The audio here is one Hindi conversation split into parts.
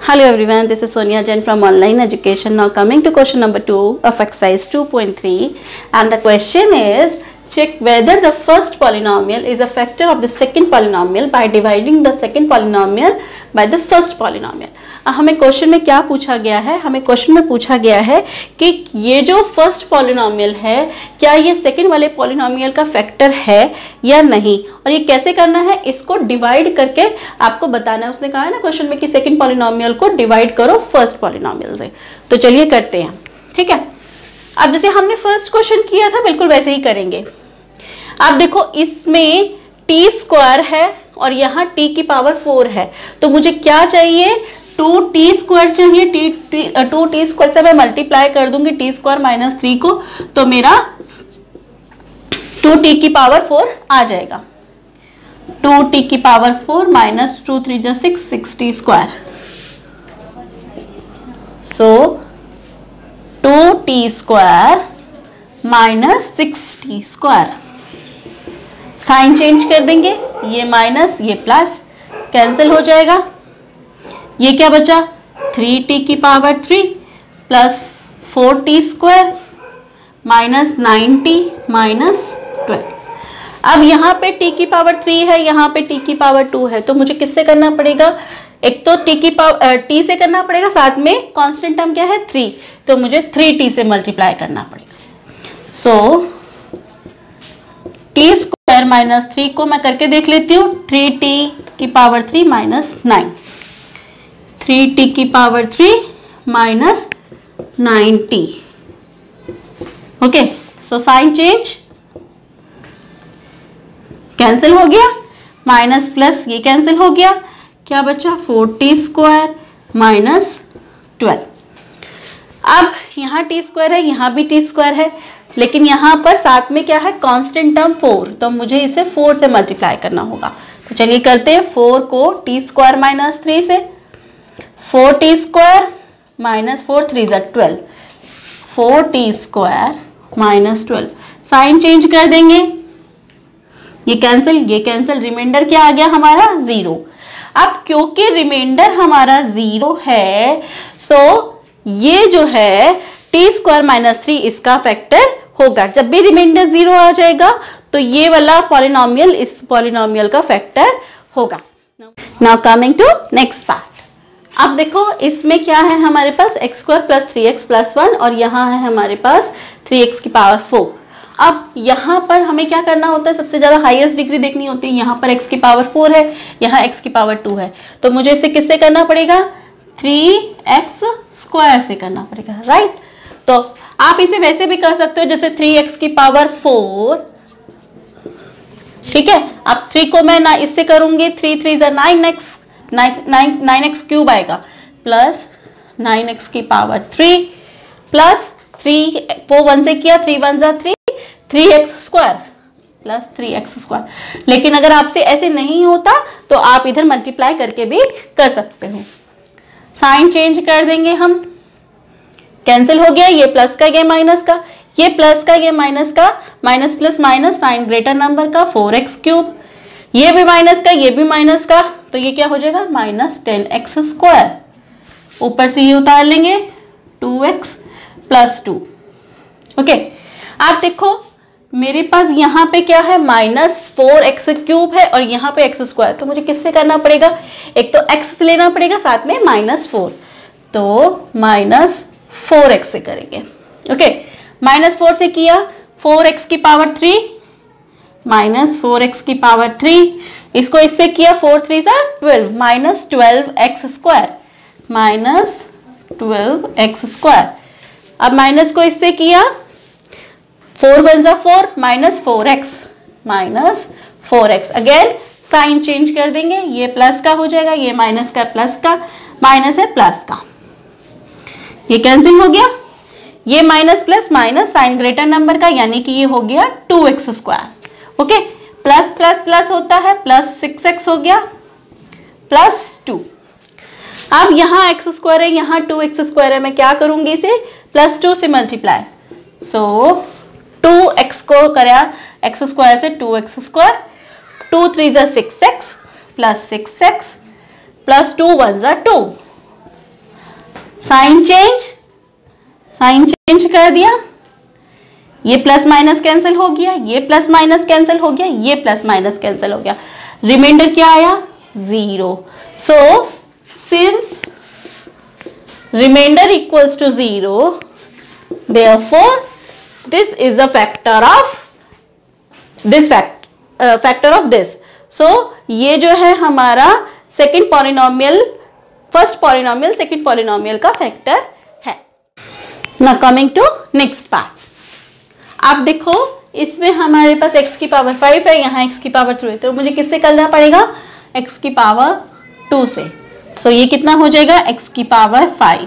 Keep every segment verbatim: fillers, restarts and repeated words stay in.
Hello everyone, this is Sonia Jain from Online Education. Now coming to question number two of exercise two point three, and the question is check whether the first polynomial is a factor of the second polynomial by dividing the second polynomial by the first polynomial. हमें क्वेश्चन में क्या पूछा गया है? हमें क्वेश्चन में पूछा गया है कि ये जो फर्स्ट पॉलिनोमियल है क्या ये सेकंड वाले पॉलिनोमियल का फैक्टर है या नहीं, और ये कैसे करना है, इसको डिवाइड करके आपको बताना है. उसने कहा है ना क्वेश्चन में कि सेकंड पॉलिनोमियल को डिवाइड करो फर्स्ट पॉलिनोमियल से. तो चलिए करते हैं. ठीक है, अब जैसे हमने फर्स्ट क्वेश्चन किया था बिल्कुल वैसे ही करेंगे. आप देखो इसमें टी स्क्वायर है और यहाँ टी की पावर फोर है, तो मुझे क्या चाहिए, टू टी स्क्वायर चाहिए. T T two T square से मैं मल्टीप्लाई कर दूंगी टी स्क्वायर माइनस थ्री को, तो मेरा टू टी की पावर फोर आ जाएगा. टू टी की power four minus two three जा six, six T square. So two T square minus six T square. Sign change कर देंगे, ये माइनस ये प्लस कैंसिल हो जाएगा. ये क्या बचा, थ्री टी की power three plus four T square minus nine T minus twelve. अब यहाँ पे टी की पावर थ्री है, यहाँ पे टी की पावर टू है, तो मुझे किससे करना पड़ेगा, एक तो टी की पावर टी से करना पड़ेगा, साथ में कांस्टेंट टर्म क्या है थ्री, तो मुझे थ्री टी से मल्टीप्लाई करना पड़ेगा. So T square minus three को मैं करके देख लेती हूँ. थ्री टी की power three minus nine, three T की power three minus nine T. Okay, so sign change cancel हो गया, माइनस प्लस ये कैंसिल हो गया, क्या बचा four T square minus twelve. अब यहाँ टी स्क्वायर है, यहाँ भी टी स्क्वायर है, लेकिन यहाँ पर साथ में क्या है कांस्टेंट टर्म फोर, तो मुझे इसे फोर से मल्टीप्लाई करना होगा. तो चलिए करते हैं. फोर को टी स्क्वायर माइनस थ्री से, four T square minus four three ज़ा twelve, four T square minus twelve. Sign change कर देंगे, ये कैंसिल ये कैंसिल, रिमाइंडर क्या आ गया हमारा जीरो. अब क्योंकि रिमाइंडर हमारा जीरो है, सो ये जो है टी स्क्वायर माइनस थ्री इसका फैक्टर होगा. जब भी रिमाइंडर जीरो आ जाएगा तो ये वाला पॉलिनोमियल इस पॉलिनोमियल का फैक्टर होगा. Now coming to next part. अब देखो इसमें क्या है हमारे पास X square plus three X plus one, और यहाँ है हमारे पास थ्री एक्स की पावर फोर. अब यहाँ पर हमें क्या करना होता है, सबसे ज्यादा हाईएस्ट डिग्री देखनी होती है. यहाँ पर x की पावर फोर है, यहाँ x की पावर टू है, तो मुझे इसे किससे करना पड़ेगा, थ्री एक्स स्क्वायर से करना पड़ेगा. राइट, तो आप इसे वैसे भी कर सकते हो जैसे थ्री एक्स की पावर फोर. ठीक है, अब थ्री को मैं ना इससे करूंगी, थ्री थ्री जा nine X, nine nine X cube आएगा, प्लस नाइन एक्स की power three plus three, four one से किया, थ्री वन जा three, three X square plus three X square. लेकिन अगर आपसे ऐसे नहीं होता तो आप इधर मल्टीप्लाई करके भी कर सकते हो. साइन चेंज कर देंगे हम, कैंसिल हो गया, ये प्लस का ये माइनस का, ये प्लस का ये माइनस का, minus plus minus sign greater number का, फोर एक्स क्यूब, ये भी माइनस का ये भी माइनस का, तो ये क्या हो जाएगा माइनस टेन एक्स स्क्वायर. ऊपर से ये उतार लेंगे, two X plus two. Okay, आप देखो मेरे पास यहाँ पे क्या है माइनस फोर एक्स क्यूब है और यहाँ पे एक्स स्क्वायर, तो मुझे किससे करना पड़ेगा, एक तो एक्स लेना पड़ेगा, साथ में माइनस फोर, तो माइनस फोर एक्स से करेंगे. ओके, माइनस फोर से किया, फोर एक्स की power three minus four X की पावर थ्री, इसको इससे किया, फोर थ्री ज़ा twelve minus twelve X square minus twelve X square. अब माइनस को इससे किया, फोर वन ज़ा four minus four X minus four X. Again sign change कर देंगे, ये प्लस का हो जाएगा, ये माइनस का प्लस का, माइनस है प्लस का, ये कैंसिल हो गया, ये minus plus minus sign greater number का, यानी कि ये हो गया two X square. Okay, plus plus plus होता है, प्लस सिक्स एक्स हो गया प्लस टू. अब यहाँ एक्स स्क्वायर है, यहाँ टू एक्स स्क्वायर है, मैं क्या करूंगी इसे प्लस टू से मल्टीप्लाई. सो टू एक्स को करा एक्स स्क्वायर से, two X square, two three जा six X plus six X plus two one जा two, sign change, sign change कर दिया, ये प्लस माइनस कैंसिल हो गया, ये प्लस माइनस कैंसिल हो गया, ये प्लस माइनस कैंसिल हो गया, रिमाइंडर क्या आया? Zero. So since reminder equals to zero, therefore this is a factor of this fact factor of this. So ये जो है हमारा second polynomial, first polynomial second polynomial का फैक्टर है। Now coming to next part, आप देखो इसमें हमारे पास x की पावर फाइव है, यहाँ x की पावर टू है, तो मुझे किससे करना पड़ेगा? x की पावर टू से। सो so, ये कितना हो जाएगा? x की पावर फाइव।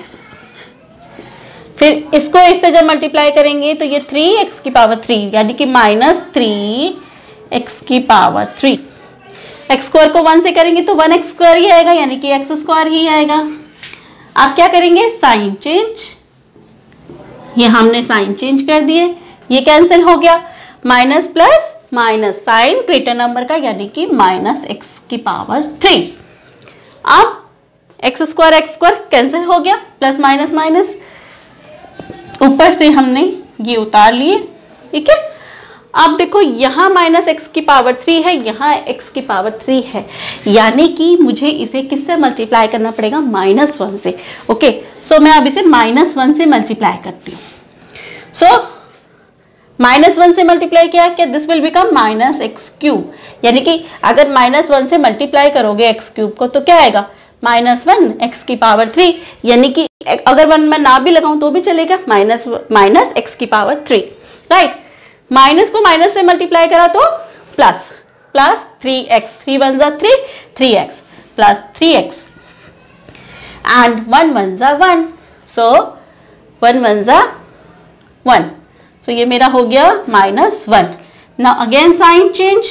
फिर इसको इससे जब मल्टीप्लाई करेंगे तो ये थ्री एक्स की पावर थ्री, यानी कि माइनस थ्री एक्स की पावर थ्री। एक्स स्क्वायर को वन से करेंगे तो वन एक्स स्क्वायर ही आएगा, यानी कि एक्स स्क्वायर ही आएगा। आप क्या करेंगे? साइन चेंज, ये हमने साइन चेंज कर दिए, ये कैंसिल हो गया, minus plus minus, sign greater number का, यानी कि माइनस एक्स की पावर थ्री। अब X square X square cancel हो गया, प्लस माइनस माइनस, ऊपर से हमने ये उतार लिए, ठीक है। अब देखो यहाँ माइनस एक्स की पावर थ्री है, यहाँ एक्स की पावर थ्री है, यानी कि मुझे इसे किससे मल्टीप्लाई करना पड़ेगा? माइनस वन से। ओके, सो मैं अब इसे माइनस वन से मल्टीप्लाई करती हूँ। सो माइनस वन से मल्टीप्लाई किया क्या? This will become minus X cube, यानी कि अगर माइनस वन से मल्टीप्लाई करोगे एक्स क्यूब को तो क्या आएगा? माइनस वन एक्स की पावर थ्री, यानी कि अगर वन मैं ना भी लगाऊं तो भी चलेगा, माइनस माइनस एक्स की पावर थ्री, राइट। माइनस को माइनस से मल्टीप्लाई करा तो plus, plus three X, three one जा three, three X plus three X, and one one जा वन, सो वन वन जा वन, सो ये मेरा हो गया minus one. Now again sign change,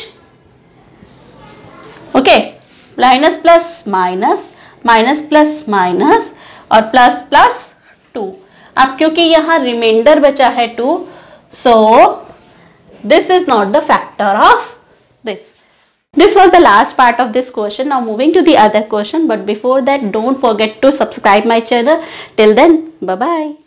okay, minus plus minus, minus plus minus और प्लस प्लस टू। अब क्योंकि यहाँ रिमाइंडर बचा है to, so this is not the factor of this. This was the last part of this question. Now moving to the other question, but before that don't forget to subscribe my channel. Till then, bye bye.